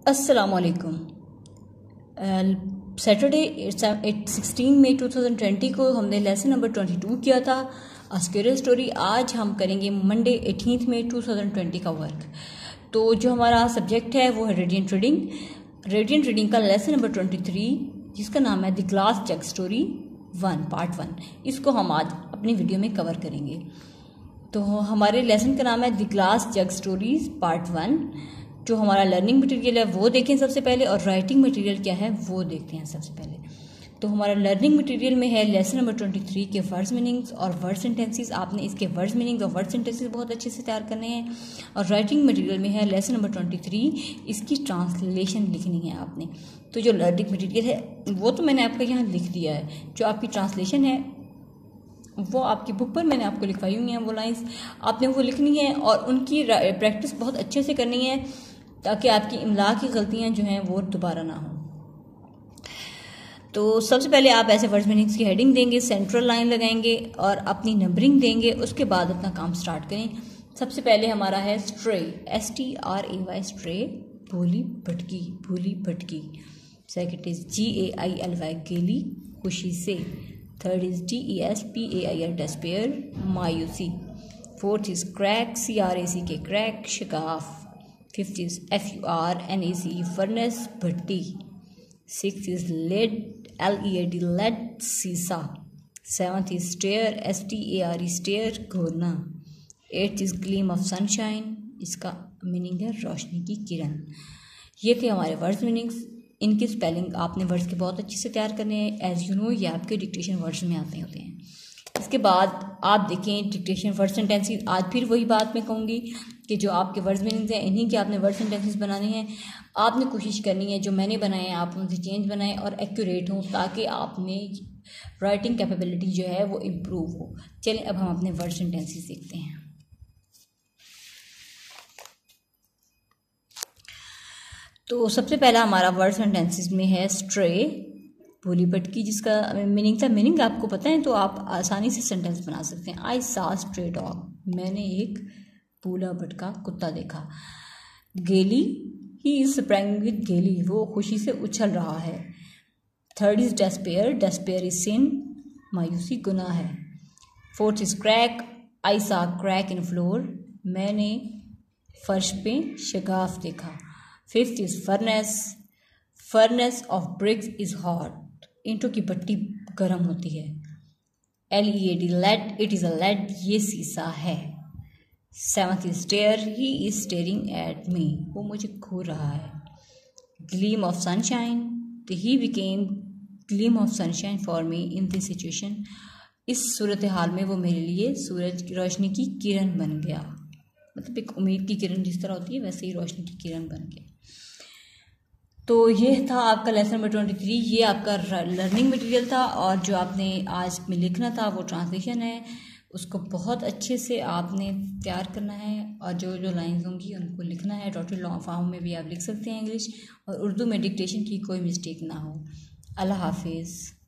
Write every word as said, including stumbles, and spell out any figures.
अस्सलामुअलैकुम। Saturday eight sixteen मई two thousand twenty को हमने लेसन नंबर ट्वेंटी टू किया था अस्केर स्टोरी। आज हम करेंगे मंडे एटीनथ मई टू थाउजेंड ट्वेंटी का वर्क। तो जो हमारा सब्जेक्ट है वो है रेडियंट रीडिंग। रेडियंट रीडिंग का लेसन नंबर ट्वेंटी थ्री जिसका नाम है the glass jug story one part one, इसको हम आज अपनी वीडियो में कवर करेंगे। तो हमारे लेसन का नाम है the glass jug stories part one. जो हमारा लर्निंग मटेरियल है वो देखें सबसे पहले, और राइटिंग मटेरियल क्या है वो देखते हैं सबसे पहले। तो हमारा लर्निंग मटेरियल में है लेसन नंबर ट्वेंटी थ्री के वर्ड्स मीनिंग्स और वर्ड सेंटेंसेस। आपने इसके वर्ड्स मीनिंग्स और वर्ड सेंटेंसेस बहुत अच्छे से तैयार करने हैं। और राइटिंग मटेरियल में है लेसन नंबर ट्वेंटी थ्री, इसकी ट्रांसलेशन लिखनी है आपने। तो जो लर्निंग मटेरियल है वो तो मैंने आपको यहाँ लिख दिया है, जो आपकी ट्रांसलेशन है वो आपकी बुक पर मैंने आपको लिखवाई हुई हैं। वो लाइन्स आपने वो लिखनी है और उनकी प्रैक्टिस बहुत अच्छे से करनी है ताकि आपकी इमला की गलतियां जो हैं वो दोबारा ना हो। तो सबसे पहले आप ऐसे वर्ड्स मीनिंग्स की हेडिंग देंगे, सेंट्रल लाइन लगाएंगे और अपनी नंबरिंग देंगे। उसके बाद अपना काम स्टार्ट करें। सबसे पहले हमारा है stray, S T R A Y, stray भूली भटकी, भूली भटकी। Second is G A I L Y, gaily खुशी से। Third is D E S P A I R, despair मायूसी। Fourth is crack, C R A C K, crack शिकाफ। Fifth is F U R N A C, furnace भट्टी। Six is lead, L E A D, lead सीसा। Seventh is stair, S T A R E, stare घूरना। Eighth is gleam of sunshine, इसका meaning है रोशनी की किरण। ये थे हमारे वर्ड्स मीनिंग्स। इनकी स्पेलिंग आपने वर्ड्स के बहुत अच्छे से तैयार करने हैं। एज यू नो ये आपके डिक्टेशन वर्ड्स में आते होते हैं। इसके बाद आप देखें डिक्टेशन वर्ड सेंटेंसेस। आज फिर वही बात मैं कहूँगी कि जो आपके वर्ड्स मीनिंग्स हैं इन्हीं के आपने वर्ड सेंटेंसेस बनाने हैं। आपने कोशिश करनी है जो मैंने बनाए हैं आप उनसे चेंज बनाएं और एक्यूरेट हों, ताकि आप में राइटिंग कैपेबिलिटी जो है वो इम्प्रूव हो। चलें अब हम अपने वर्ड सेंटेंसेस देखते हैं। तो सबसे पहला हमारा वर्ड सेंटेंसेस में है स्ट्रे, भूली भटकी, जिसका मीनिंग था, मीनिंग आपको पता है तो आप आसानी से सेंटेंस बना सकते हैं। आई सा स्ट्रे डॉग, मैंने एक भूला भटका कुत्ता देखा। गेली, ही इज स्प्रैंग विद गेली, वो खुशी से उछल रहा है। Third is despair, despair is sin, मायूसी गुनाह है। फोर्थ इज क्रैक, आई सा क्रैक इन फ्लोर, मैंने फर्श पे शगाफ देखा। Fifth is furnace, furnace of bricks is hot, ईंटों की भट्टी गर्म होती है। L E A D, lead, it is a lead, ये शीशा है। Seventh is stare, he is staring at me, वो मुझे घूर रहा है। Gleam of sunshine, he became gleam of sunshine for me in this situation, इस सूरत हाल में वो मेरे लिए सूरज की रोशनी की किरण बन गया। मतलब एक उम्मीद की किरण जिस तरह होती है वैसे ही रोशनी की किरण बन गया। तो ये था आपका लेसन नंबर ट्वेंटी थ्री, ये आपका लर्निंग मटेरियल था। और जो आपने आज में लिखना था वो ट्रांसलेशन है, उसको बहुत अच्छे से आपने तैयार करना है और जो जो लाइंस होंगी उनको लिखना है। टोटल लॉन्ग फॉर्म में भी आप लिख सकते हैं इंग्लिश, और उर्दू में डिक्टेशन की कोई मिस्टेक ना हो। अल्लाह हाफिज़।